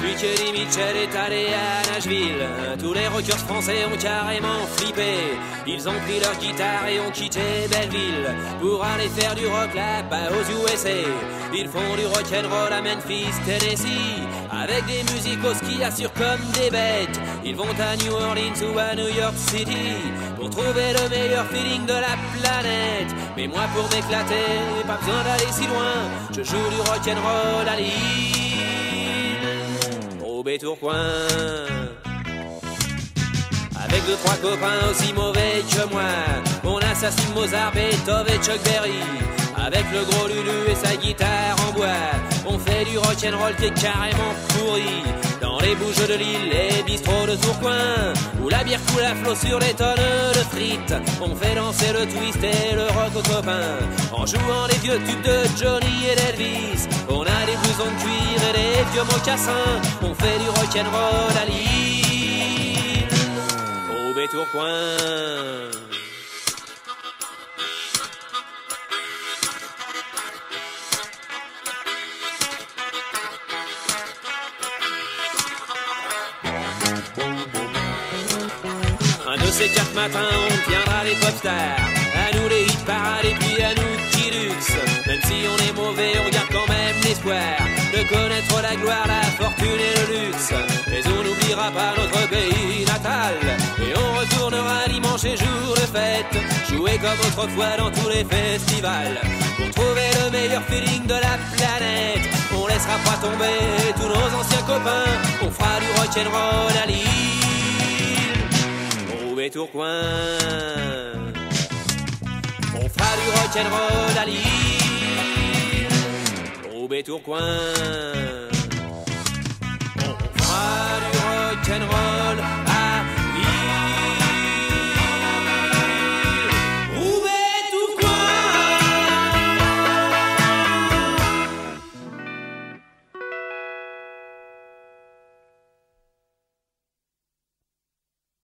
Depuis que Lee Mitchell est allé à Nashville, tous les rockers français ont carrément flippé. Ils ont pris leur guitare et ont quitté Belleville pour aller faire du rock là-bas aux USA. Ils font du rock'n'roll à Memphis, Tennessee, avec des musicos qui assurent comme des bêtes. Ils vont à New Orleans ou à New York City pour trouver le meilleur feeling de la planète. Mais moi pour m'éclater, pas besoin d'aller si loin, je joue du rock'n'roll à Lille, au Bétourcoing. Avec deux, trois copains aussi mauvais que moi, on assassine Mozart, Beethoven et Chuck Berry. Avec le gros Lulu et sa guitare en bois, on fait du rock'n'roll qui est carrément pourri. Dans les bouges de Lille, les bistrots de Tourcoing, où la bière coule à flot sur les tonnes de frites, on fait danser le twist et le rock aux copains, en jouant les vieux tubes de Johnny et d'Elvis. On a des blousons de cuir et des vieux mocassins, on fait du rock'n'roll à Lille, au Bétourcoing. Un de ces quatre matins, on tiendra les pop stars, à nous les hit parades et puis à nous Kidux. Même si on est mauvais, on garde quand même l'espoir de connaître la gloire, la fortune et le luxe. Mais on n'oubliera pas notre pays natal, et on retournera dimanche et jour de fête, jouer comme autrefois dans tous les festivals, pour trouver le meilleur feeling de la planète. On laissera pas tomber tous nos anciens copains, on fera du rock'n'roll à Lille, au Bétourcoing. On fera du rock'n'roll à Lille, au Bétourcoing. On fera du rock'n'roll